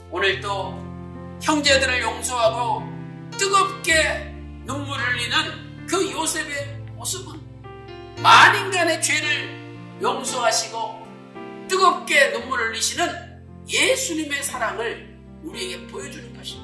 오늘도 형제들을 용서하고 뜨겁게 눈물을 흘리는 그 요셉의 모습은 만인간의 죄를 용서하시고 뜨겁게 눈물을 흘리시는 예수님의 사랑을 우리에게 보여주는 것입니다.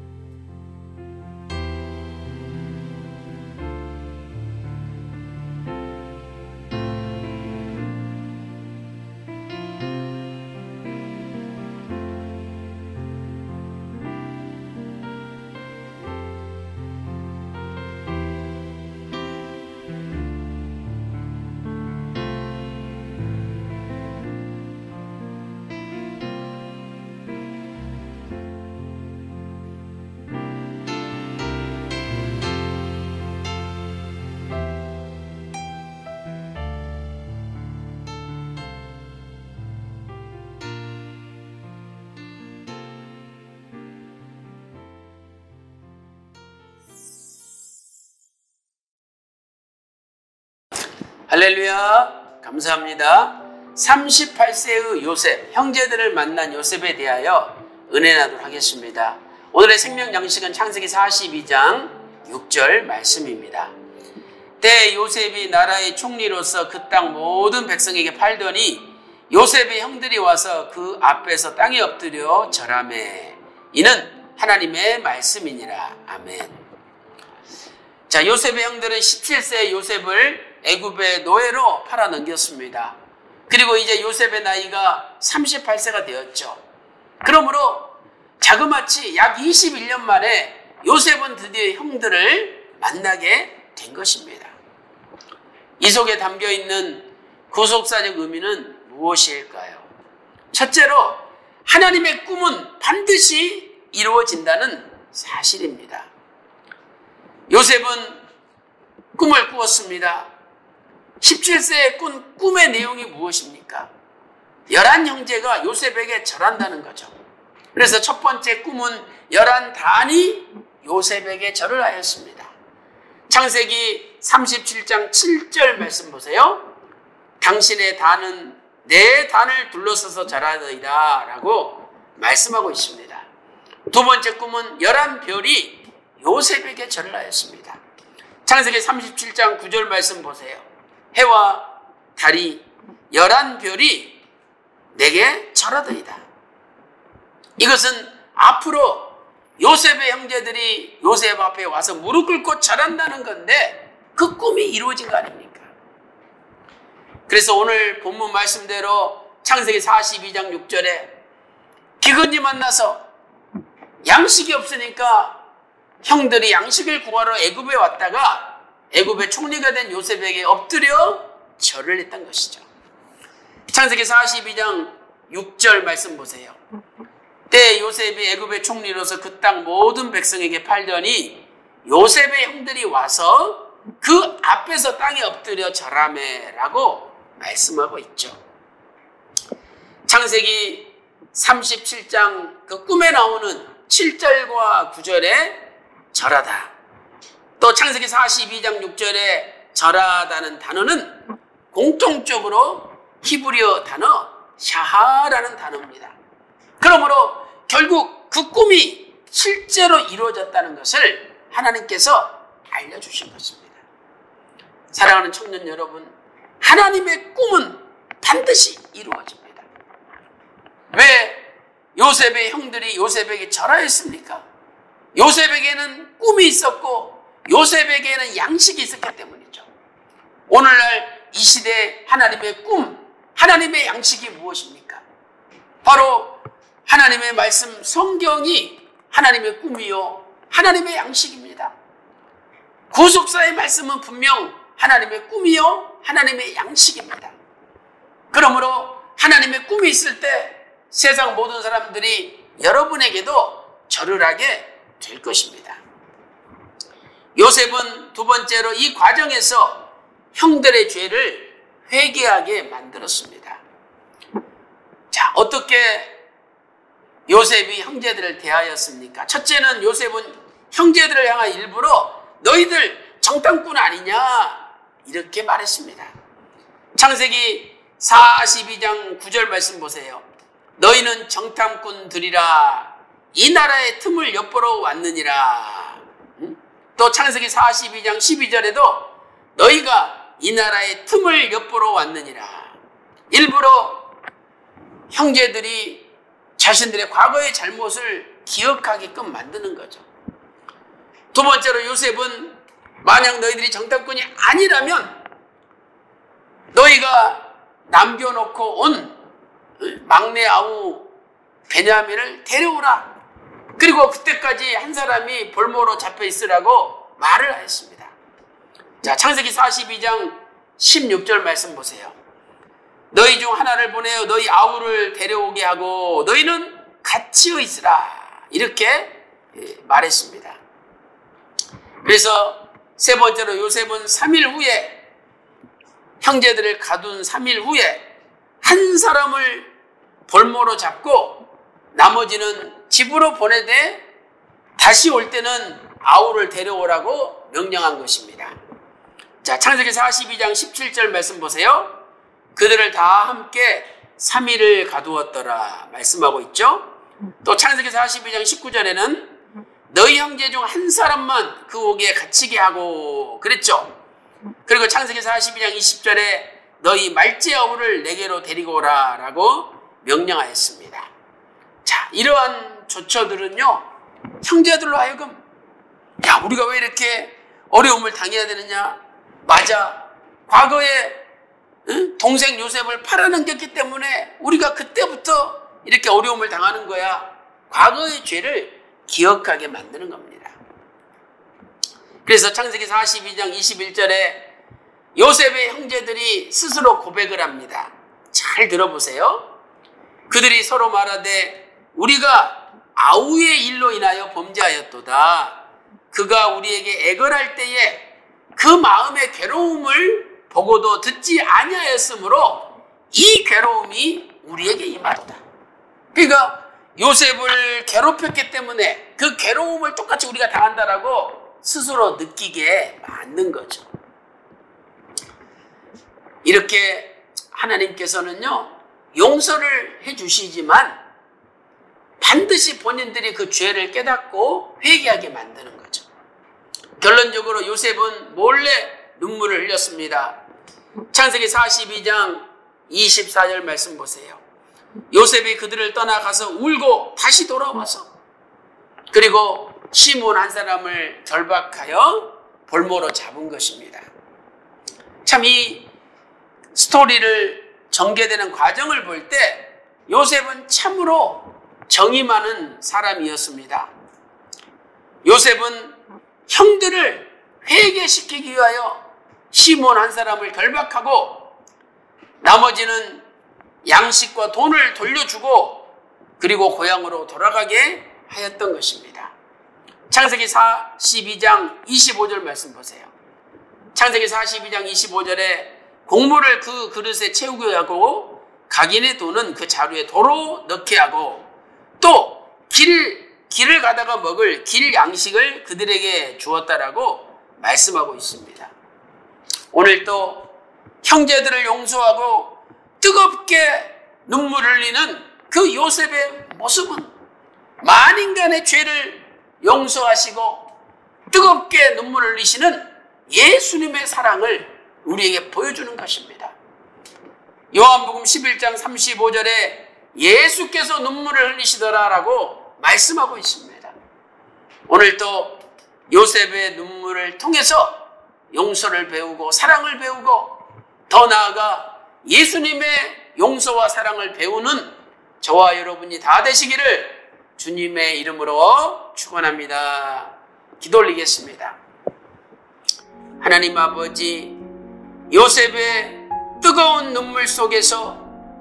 할렐루야, 감사합니다. 38세의 요셉, 형제들을 만난 요셉에 대하여 은혜 나누도록 하겠습니다. 오늘의 생명 양식은 창세기 42장 6절 말씀입니다. 때 요셉이 나라의 총리로서 그 땅 모든 백성에게 팔더니 요셉의 형들이 와서 그 앞에서 땅에 엎드려 절하매. 이는 하나님의 말씀이니라. 아멘. 자, 요셉의 형들은 17세의 요셉을 애굽의 노예로 팔아 넘겼습니다. 그리고 이제 요셉의 나이가 38세가 되었죠. 그러므로 자그마치 약 21년 만에 요셉은 드디어 형들을 만나게 된 것입니다. 이 속에 담겨있는 구속사적 의미는 무엇일까요? 첫째로 하나님의 꿈은 반드시 이루어진다는 사실입니다. 요셉은 꿈을 꾸었습니다. 17세에 꾼 꿈의 내용이 무엇입니까? 11형제가 요셉에게 절한다는 거죠. 그래서 첫 번째 꿈은 11단이 요셉에게 절을 하였습니다. 창세기 37장 7절 말씀 보세요. 당신의 단은 내 단을 둘러서서 절하더이다 라고 말씀하고 있습니다. 두 번째 꿈은 11별이 요셉에게 절을 하였습니다. 창세기 37장 9절 말씀 보세요. 해와 달이 11별이 내게 절하더이다. 이것은 앞으로 요셉의 형제들이 요셉 앞에 와서 무릎 꿇고 절한다는 건데 그 꿈이 이루어진 거 아닙니까? 그래서 오늘 본문 말씀대로 창세기 42장 6절에 기근이 만나서 양식이 없으니까 형들이 양식을 구하러 애굽에 왔다가 애굽의 총리가 된 요셉에게 엎드려 절을 했던 것이죠. 창세기 42장 6절 말씀 보세요. 때 요셉이 애굽의 총리로서 그 땅 모든 백성에게 팔더니 요셉의 형들이 와서 그 앞에서 땅에 엎드려 절하매 라고 말씀하고 있죠. 창세기 37장 그 꿈에 나오는 7절과 9절에 절하다. 또 창세기 42장 6절에 절하다는 단어는 공통적으로 히브리어 단어 샤하라는 단어입니다. 그러므로 결국 그 꿈이 실제로 이루어졌다는 것을 하나님께서 알려주신 것입니다. 사랑하는 청년 여러분, 하나님의 꿈은 반드시 이루어집니다. 왜 요셉의 형들이 요셉에게 절하였습니까? 요셉에게는 꿈이 있었고 요셉에게는 양식이 있었기 때문이죠. 오늘날 이 시대 하나님의 꿈, 하나님의 양식이 무엇입니까? 바로 하나님의 말씀 성경이 하나님의 꿈이요 하나님의 양식입니다. 구속사의 말씀은 분명 하나님의 꿈이요 하나님의 양식입니다. 그러므로 하나님의 꿈이 있을 때 세상 모든 사람들이 여러분에게도 절을 하게 될 것입니다. 요셉은 두 번째로 이 과정에서 형들의 죄를 회개하게 만들었습니다. 자, 어떻게 요셉이 형제들을 대하였습니까? 첫째는 요셉은 형제들을 향한 일부러 너희들 정탐꾼 아니냐 이렇게 말했습니다. 창세기 42장 9절 말씀 보세요. 너희는 정탐꾼들이라 이 나라의 틈을 엿보러 왔느니라. 또 창세기 42장 12절에도 너희가 이 나라의 틈을 엿보러 왔느니라. 일부러 형제들이 자신들의 과거의 잘못을 기억하게끔 만드는 거죠. 두 번째로 요셉은 만약 너희들이 정탐꾼이 아니라면 너희가 남겨놓고 온 막내 아우 베냐민을 데려오라. 그리고 그때까지 한 사람이 볼모로 잡혀 있으라고 말을 하였습니다. 자, 창세기 42장 16절 말씀 보세요. 너희 중 하나를 보내어 너희 아우를 데려오게 하고 너희는 같이 있으라. 이렇게 말했습니다. 그래서 세 번째로 요셉은 3일 후에 형제들을 가둔 3일 후에 한 사람을 볼모로 잡고 나머지는 집으로 보내되 다시 올 때는 아우를 데려오라고 명령한 것입니다. 자, 창세기 42장 17절 말씀 보세요. 그들을 다 함께 3일을 가두었더라 말씀하고 있죠. 또 창세기 42장 19절에는 너희 형제 중 한 사람만 그 옥에 갇히게 하고 그랬죠. 그리고 창세기 42장 20절에 너희 말째 아우를 내게로 데리고 오라 라고 명령하였습니다. 자, 이러한 조처들은요, 형제들로 하여금 야, 우리가 왜 이렇게 어려움을 당해야 되느냐. 맞아, 과거에 동생 요셉을 팔아넘겼기 때문에 우리가 그때부터 이렇게 어려움을 당하는 거야. 과거의 죄를 기억하게 만드는 겁니다. 그래서 창세기 42장 21절에 요셉의 형제들이 스스로 고백을 합니다. 잘 들어보세요. 그들이 서로 말하되 우리가 아우의 일로 인하여 범죄하였도다. 그가 우리에게 애걸할 때에 그 마음의 괴로움을 보고도 듣지 아니하였으므로 이 괴로움이 우리에게 임하도다. 그러니까 요셉을 괴롭혔기 때문에 그 괴로움을 똑같이 우리가 당한다라고 스스로 느끼게 만든 거죠. 이렇게 하나님께서는요, 용서를 해주시지만 반드시 본인들이 그 죄를 깨닫고 회개하게 만드는 거죠. 결론적으로 요셉은 몰래 눈물을 흘렸습니다. 창세기 42장 24절 말씀 보세요. 요셉이 그들을 떠나가서 울고 다시 돌아와서 그리고 시몬 한 사람을 결박하여 볼모로 잡은 것입니다. 참 이 스토리를 전개되는 과정을 볼 때 요셉은 참으로 정이 많은 사람이었습니다. 요셉은 형들을 회개시키기 위하여 시몬 한 사람을 결박하고 나머지는 양식과 돈을 돌려주고 그리고 고향으로 돌아가게 하였던 것입니다. 창세기 42장 25절 말씀 보세요. 창세기 42장 25절에 곡물을 그 그릇에 채우게 하고 각인의 돈은 그 자루에 도로 넣게 하고 또 길을 가다가 먹을 길 양식을 그들에게 주었다라고 말씀하고 있습니다. 오늘 또 형제들을 용서하고 뜨겁게 눈물 흘리는 그 요셉의 모습은 만인간의 죄를 용서하시고 뜨겁게 눈물 흘리시는 예수님의 사랑을 우리에게 보여주는 것입니다. 요한복음 11장 35절에 예수께서 눈물을 흘리시더라라고 말씀하고 있습니다. 오늘 또 요셉의 눈물을 통해서 용서를 배우고 사랑을 배우고 더 나아가 예수님의 용서와 사랑을 배우는 저와 여러분이 다 되시기를 주님의 이름으로 축원합니다. 기도 올리겠습니다. 하나님 아버지, 요셉의 뜨거운 눈물 속에서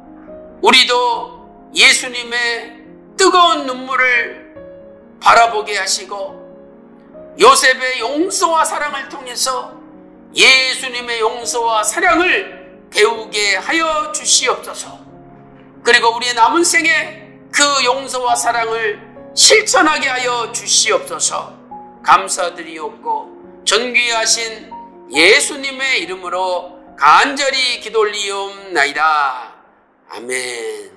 우리도 예수님의 뜨거운 눈물을 바라보게 하시고 요셉의 용서와 사랑을 통해서 예수님의 용서와 사랑을 배우게 하여 주시옵소서. 그리고 우리의 남은 생에 그 용서와 사랑을 실천하게 하여 주시옵소서. 감사드리옵고 존귀하신 예수님의 이름으로 간절히 기도 올리옵나이다. 아멘.